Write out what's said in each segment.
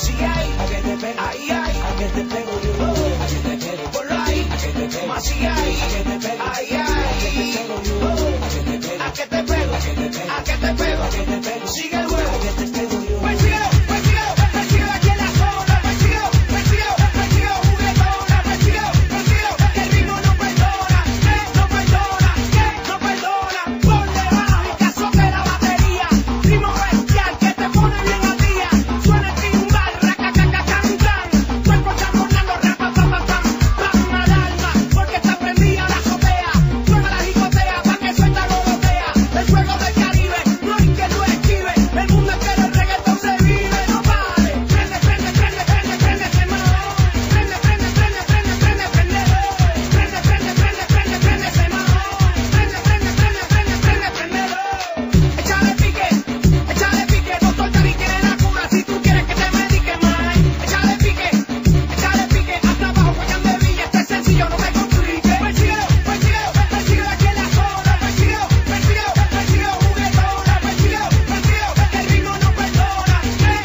sigue ahí, a que te pego, ahí, ahí, a que te pego yo, a que te pego, por ahí, a que te pego, más sigue ahí, a que te pego, ahí, ahí, a que te pego yo, a que te pego, a que te pego, a que te pego, a que te pego, a que te pego, sigue el juego, a que te pego yo. Persíguelo aquí en la zona, persíguelo, juguetona, persíguelo, que el ritmo no perdona, no perdona, no perdona, por debajo y que azote la batería, ritmo bestial que te pone bien al día, suena el timbal, racacacacancan, tu cuerpo chamorreando, rapapapapam, pam al alma, porque está prendida la azotea, suena la jicotea, pa' que suelta golotea, el juego del Caribe, no hay que lo esquive, el mundo entero el reggaetón se vive, no pare, prende, prende, prende, prende, prende ese mamón, prende, prende, prende, prende, prende, prendelo, prende, prende, prende, prende, prende ese mamón, prende, prende, prende, prende, prende, prendelo, échale pique, doctor Cari tiene la cura, si tú quieres que te medique más, échale pique, hasta abajo, Guayán de Villa, este es sencillo, no me complique, persíguelo aquí en la zona, persíguelo, juguetona, persíguelo, que el ritmo no perdona,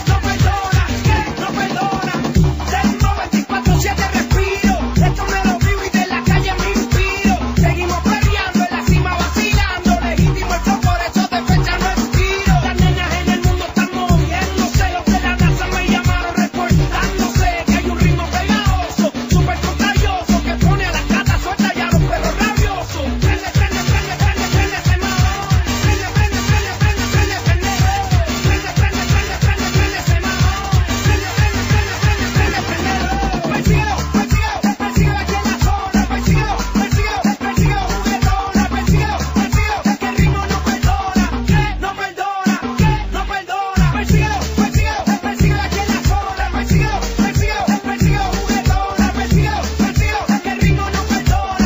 no perdona, ritmo 24/7 respiro, esto me lo vivo y de la calle me inspiro, seguimos peleando en la cima vacilando, legítimo el flow, por eso de fecha no expiro, las nenas en el mundo están moviéndose, los de la NASA me llamaron reportándose, que hay un ritmo pegajoso, súper contagioso, que pone a las gatas sueltas y a los perros rabiosos, prende, prende, prende, prende, prende ese mamón, prende, prende, prende, prende, prende, prendelo, prende, prende, prende, prende, prende ese mamón, prende, prende, prende, prende, prende, prendelo, persíguelo aquí en la zona, persíguelo, juguetona, persíguelo, que el ritmo no perdona, no perdona, persíguelo aquí en la zona, persíguelo, juguetona, persíguelo, que el ritmo no perdona,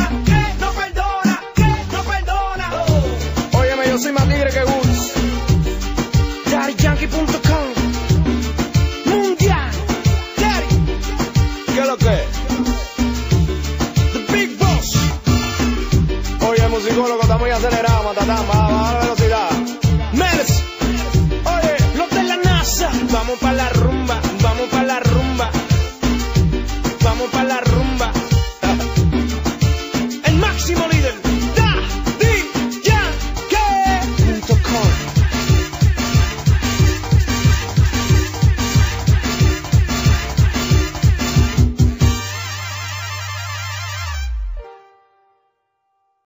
no perdona. Óyeme, yo soy más tigre que Woods, DaddyYankee.com, Mundial, Daddy, ¿qué es lo que es? The Big Boss. Oye, musicólogo, estamos muy acelerados, matatán, baja la velocidad. Menes, oye, los de la NASA, vamos para la